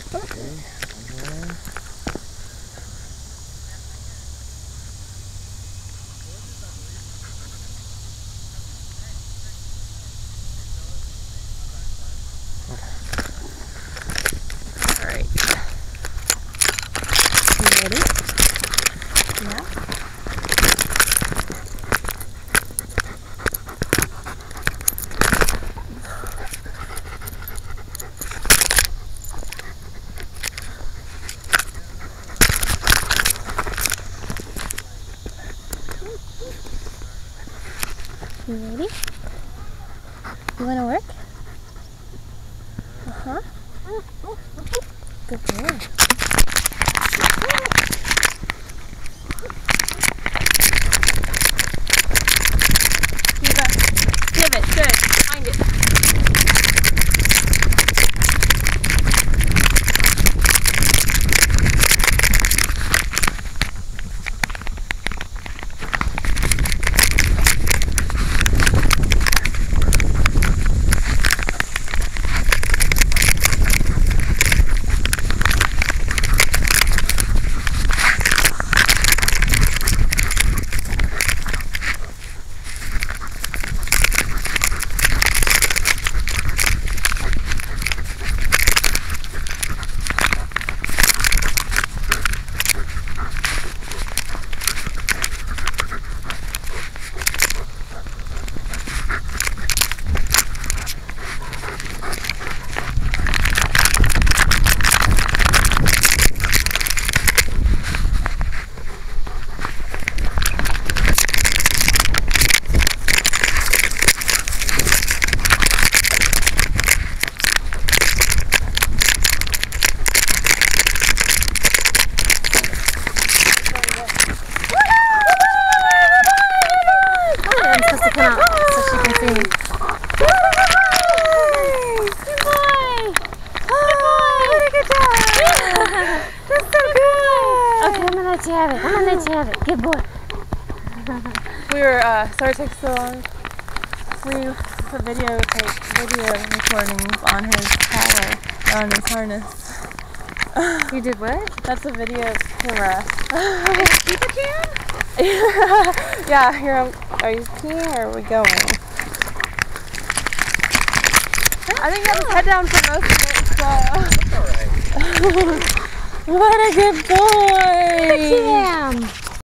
Alright. You ready? Yeah. You ready? You want to work? Uh-huh. Good boy. Kiba, give it. Good. Find it. I'm gonna let you have it. Good boy. We were, sorry it took so long. We put video recordings on his collar, on his harness. You did what? That's a video camera. Kiba cam? Yeah, here, are you peeing or are we going? I think I have his head down for most of it, so. That's alright. What a good boy! Cam!